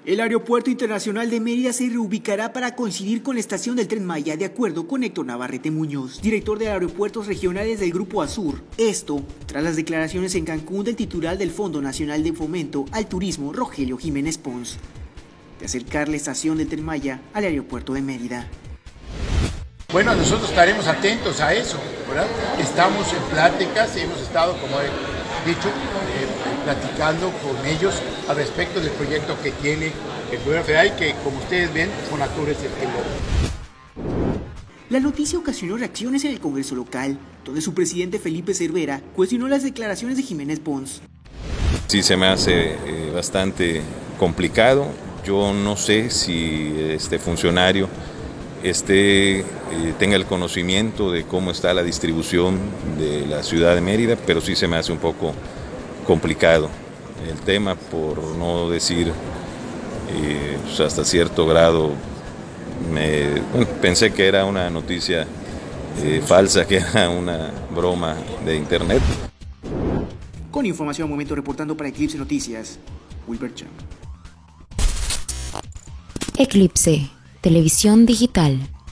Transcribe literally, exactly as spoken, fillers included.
El Aeropuerto Internacional de Mérida se reubicará para coincidir con la estación del Tren Maya, de acuerdo con Héctor Navarrete Muñoz, director de Aeropuertos Regionales del Grupo Azur. Esto tras las declaraciones en Cancún del titular del Fondo Nacional de Fomento al Turismo, Rogelio Jiménez Pons, de acercar la estación del Tren Maya al Aeropuerto de Mérida. Bueno, nosotros estaremos atentos a eso, ¿verdad? Estamos en pláticas, hemos estado, como he dicho, eh, platicando con ellos al respecto del proyecto que tiene el gobierno federal y que, como ustedes ven, Fonatur es el que lo... La noticia ocasionó reacciones en el Congreso local, donde su presidente Felipe Cervera cuestionó las declaraciones de Jiménez Pons. Sí, se me hace eh, bastante complicado. Yo no sé si este funcionario Este, eh, tenga el conocimiento de cómo está la distribución de la ciudad de Mérida, pero sí se me hace un poco complicado el tema, por no decir eh, pues hasta cierto grado. Me, bueno, pensé que era una noticia eh, falsa, que era una broma de internet. Con información al momento, reportando para Eclipse Noticias, Wilber Cham. Eclipse Televisión Digital.